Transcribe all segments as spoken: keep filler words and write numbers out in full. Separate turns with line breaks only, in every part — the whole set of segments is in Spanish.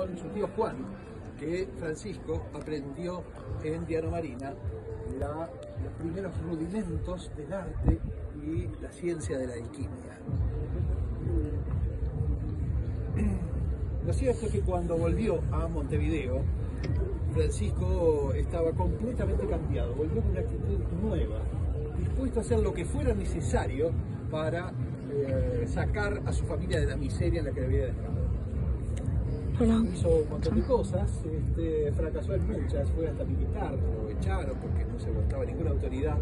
con su tío Juan, que Francisco aprendió en Diano Marina la, los primeros rudimentos del arte y la ciencia de la alquimia. Lo cierto es que cuando volvió a Montevideo, Francisco estaba completamente cambiado, volvió con una actitud nueva, dispuesto a hacer lo que fuera necesario para eh, sacar a su familia de la miseria en la que le había dejado.
Hola.
Hizo un montón de cosas, este, fracasó en muchas, fue hasta militar, lo echaron porque no se aguantaba ninguna autoridad.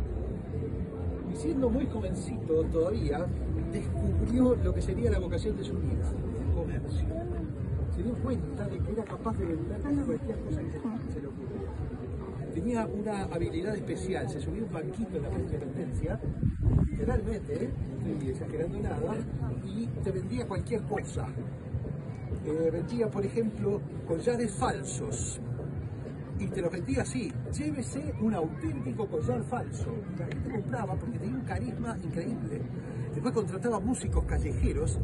Y siendo muy jovencito todavía, descubrió lo que sería la vocación de su vida, el comercio. Se dio cuenta de que era capaz de vender cualquier cosa que se le ocurriera. Tenía una habilidad especial, se subió un banquito en la Plaza Independencia, literalmente, no estoy exagerando nada, y te vendía cualquier cosa. Eh, vendía, por ejemplo, collares falsos, y te los vendía así: llévese un auténtico collar falso. La gente compraba porque tenía un carisma increíble. Después contrataba músicos callejeros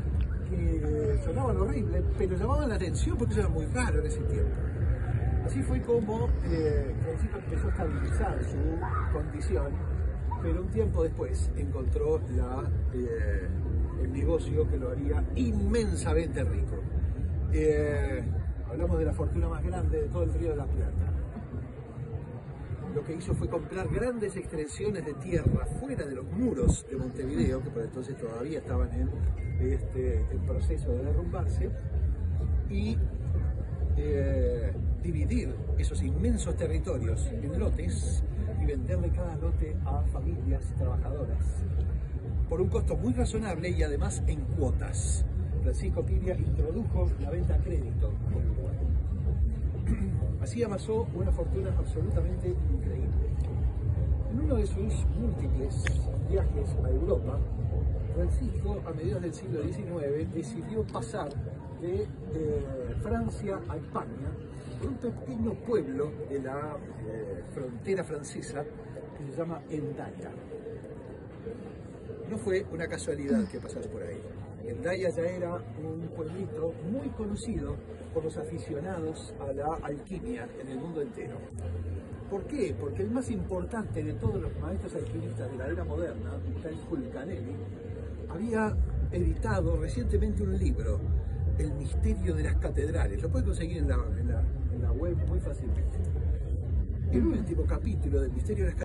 que sonaban horrible, pero llamaban la atención porque eso era muy raro en ese tiempo. Así fue como eh, Francisco empezó a estabilizar su condición, pero un tiempo después encontró la, eh, el negocio que lo haría inmensamente rico. Eh, hablamos de la fortuna más grande de todo el Río de la Plata. Lo que hizo fue comprar grandes extensiones de tierra fuera de los muros de Montevideo, que por entonces todavía estaban en este, el proceso de derrumbarse, y eh, dividir esos inmensos territorios en lotes y venderle cada lote a familias trabajadoras por un costo muy razonable y además en cuotas. Francisco Piria introdujo la venta a crédito en Uruguay. Así amasó una fortuna absolutamente increíble. En uno de sus múltiples viajes a Europa, Francisco, a mediados del siglo diecinueve, decidió pasar de eh, Francia a España por un pequeño pueblo de la eh, frontera francesa que se llama Hendaya. No fue una casualidad que pasara por ahí. Hendaya ya era un pueblito muy conocido por los aficionados a la alquimia en el mundo entero. ¿Por qué? Porque el más importante de todos los maestros alquimistas de la era moderna, Michael Fulcanelli, había editado recientemente un libro, El misterio de las catedrales. Lo puedes conseguir en la, en la, en la web muy fácilmente. El último capítulo del misterio de las catedrales